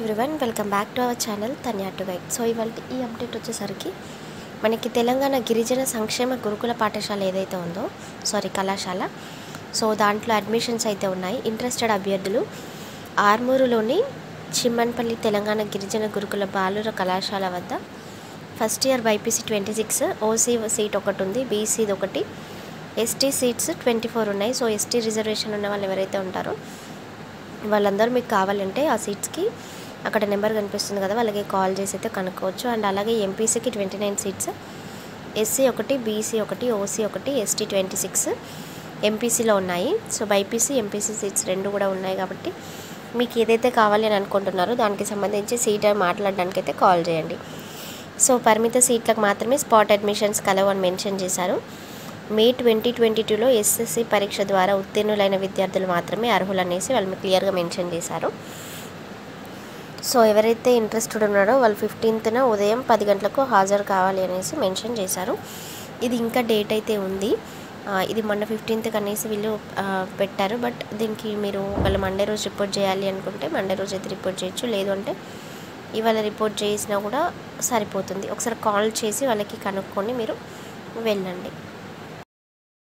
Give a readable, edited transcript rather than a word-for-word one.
Everyone welcome back to our channel Tanya to guide. So ఇవాళ ఈ update వచ్చేసరికి మనకి తెలంగాణ గిరిజన సంక్షేమ గురుకుల పాఠశాల ఏదైతే ఉందో కళాశాల, సో దాంట్లో అడ్మిషన్స్ అయితే ఉన్నాయి. ఇంట్రెస్టెడ్ అభ్యర్థులు ఆర్మూరులోని చిమ్మన్పల్లి తెలంగాణ గిరిజన గురుకుల బాలుర కళాశాల వద్ద first year BiPC 26, OC seat ఒకటి ఉంది, బీసీది ఒకటి, ఎస్టీ సీట్స్ 24 ఉన్నాయి. సో ఎస్టీ రిజర్వేషన్ ఉన్న వాళ్ళు ఎవరైతే ఉంటారో వాళ్ళందరూ మీకు కావాలంటే ఆ సీట్స్కి అక్కడ నెంబర్ కనిపిస్తుంది కదా, వాళ్ళకి కాల్ చేసి అయితే కనుక్కోవచ్చు. అండ్ అలాగే ఎంపీసీకి 29 సీట్స్, ఎస్సీ ఒకటి, బీసీ ఒకటి, ఓసీ ఒకటి, ఎస్టీ 26 ఎంపీసీలో ఉన్నాయి. సో బైపీసీ ఎంపీసీ సీట్స్ రెండు కూడా ఉన్నాయి కాబట్టి మీకు ఏదైతే కావాలి అని అనుకుంటున్నారో దానికి సంబంధించి సీట్ మాట్లాడడానికి అయితే కాల్ చేయండి. సో పరిమిత సీట్లకు మాత్రమే స్పాట్ అడ్మిషన్స్ కలవు అని మెన్షన్ చేశారు. మే 2022లో ఎస్ఎస్సి పరీక్ష ద్వారా ఉత్తీర్ణులైన విద్యార్థులు మాత్రమే అర్హులు అనేసి వాళ్ళు క్లియర్గా మెన్షన్ చేశారు. సో ఎవరైతే ఇంట్రెస్టెడ్ ఉన్నారో వాళ్ళు 15న ఉదయం 10 గంటలకు హాజరు కావాలి అనేసి మెన్షన్ చేశారు. ఇది ఇంకా డేట్ అయితే ఉంది, ఇది మొన్న 15th అనేసి వీళ్ళు పెట్టారు. బట్ దీనికి మీరు వాళ్ళు మండే రోజు రిపోర్ట్ చేయాలి అనుకుంటే మండే రోజు అయితే రిపోర్ట్ చేయొచ్చు, లేదు అంటే ఇవాళ రిపోర్ట్ చేసినా కూడా సరిపోతుంది. ఒకసారి కాల్ చేసి వాళ్ళకి కనుక్కొని మీరు వెళ్ళండి.